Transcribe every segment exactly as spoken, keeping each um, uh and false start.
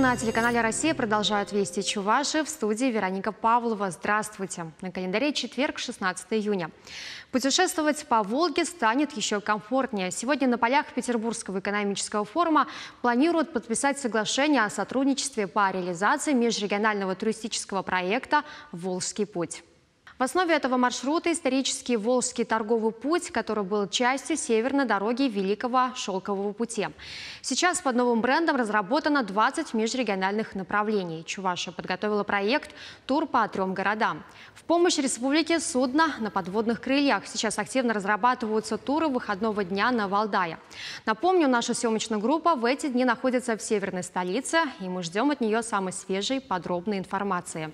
на телеканале «Россия» продолжают «Вести Чувашии», в студии Вероника Павлова. Здравствуйте. На календаре четверг, шестнадцатое июня. Путешествовать по Волге станет еще комфортнее. Сегодня на полях Петербургского экономического форума планируют подписать соглашение о сотрудничестве по реализации межрегионального туристического проекта «Волжский путь». В основе этого маршрута исторический Волжский торговый путь, который был частью северной дороги Великого Шелкового пути. Сейчас под новым брендом разработано двадцать межрегиональных направлений. Чувашия подготовила проект «Тур по трем городам». В помощь республике судно на подводных крыльях. Сейчас активно разрабатываются туры выходного дня на Валдае. Напомню, наша съемочная группа в эти дни находится в северной столице, и мы ждем от нее самой свежей подробной информации.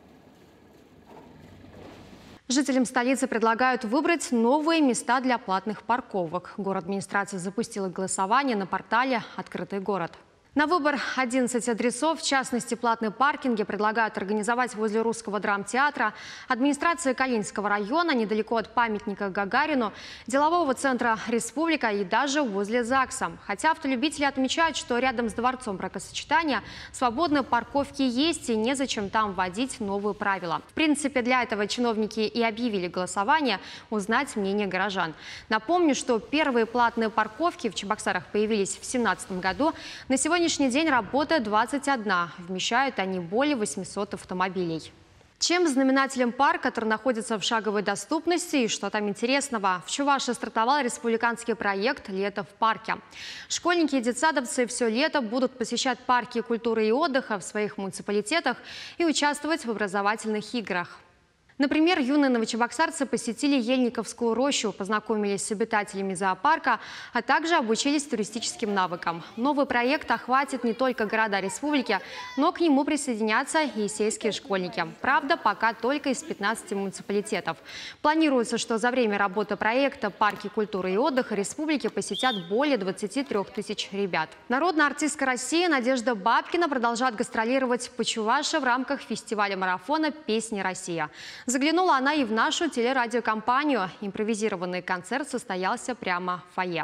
Жителям столицы предлагают выбрать новые места для платных парковок. Город-администрация запустила голосование на портале «Открытый город». На выбор одиннадцать адресов, в частности, платные паркинги, предлагают организовать возле Русского драмтеатра, администрации Калининского района, недалеко от памятника Гагарину, делового центра «Республика» и даже возле ЗАГСа. Хотя автолюбители отмечают, что рядом с дворцом бракосочетания свободные парковки есть и незачем там вводить новые правила. В принципе, для этого чиновники и объявили голосование – узнать мнение горожан. Напомню, что первые платные парковки в Чебоксарах появились в две тысячи семнадцатом году. На сегодня На сегодняшний день работает двадцать одна. Вмещают они более восьмисот автомобилей. Чем знаменателем парк, который находится в шаговой доступности, и что там интересного? В Чувашии стартовал республиканский проект «Лето в парке». Школьники и детсадовцы все лето будут посещать парки культуры и отдыха в своих муниципалитетах и участвовать в образовательных играх. Например, юные новочебоксарцы посетили Ельниковскую рощу, познакомились с обитателями зоопарка, а также обучились туристическим навыкам. Новый проект охватит не только города республики, но к нему присоединятся и сельские школьники. Правда, пока только из пятнадцати муниципалитетов. Планируется, что за время работы проекта парки культуры и отдыха республики посетят более двадцати трёх тысяч ребят. Народная артистка России Надежда Бабкина продолжает гастролировать по Чувашии в рамках фестиваля-марафона «Песни Россия». Заглянула она и в нашу телерадиокомпанию. Импровизированный концерт состоялся прямо в фойе.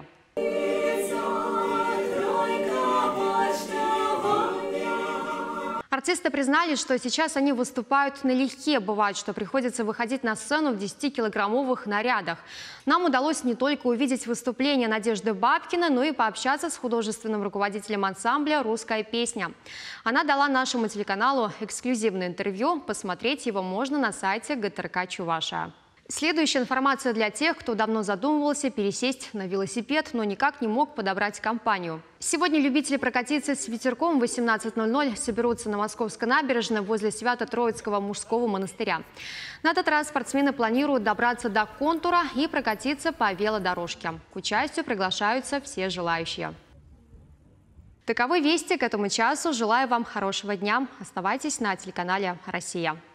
Артисты признались, что сейчас они выступают налегке. Бывает, что приходится выходить на сцену в десятикилограммовых нарядах. Нам удалось не только увидеть выступление Надежды Бабкиной, но и пообщаться с художественным руководителем ансамбля «Русская песня». Она дала нашему телеканалу эксклюзивное интервью. Посмотреть его можно на сайте гэ тэ эр ка Чувашия. Следующая информация для тех, кто давно задумывался пересесть на велосипед, но никак не мог подобрать компанию. Сегодня любители прокатиться с ветерком в восемнадцать ноль ноль соберутся на Московской набережной возле Свято-Троицкого мужского монастыря. На этот раз спортсмены планируют добраться до контура и прокатиться по велодорожке. К участию приглашаются все желающие. Таковы вести к этому часу. Желаю вам хорошего дня. Оставайтесь на телеканале «Россия».